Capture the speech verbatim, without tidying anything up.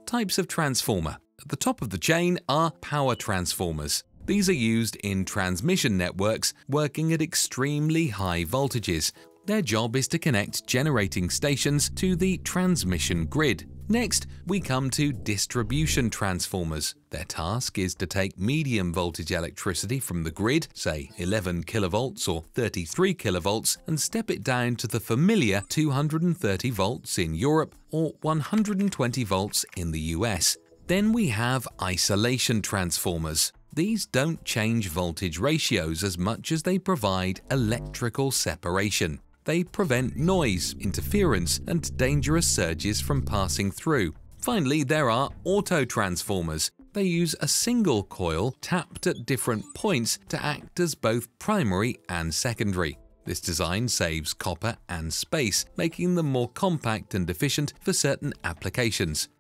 Types of transformer. At the top of the chain are power transformers. These are used in transmission networks working at extremely high voltages. Their job is to connect generating stations to the transmission grid. Next, we come to distribution transformers. Their task is to take medium voltage electricity from the grid, say eleven kilovolts or thirty-three kilovolts, and step it down to the familiar two hundred thirty volts in Europe or one hundred twenty volts in the U S. Then we have isolation transformers. These don't change voltage ratios as much as they provide electrical separation. They prevent noise, interference, and dangerous surges from passing through. Finally, there are autotransformers. They use a single coil tapped at different points to act as both primary and secondary. This design saves copper and space, making them more compact and efficient for certain applications.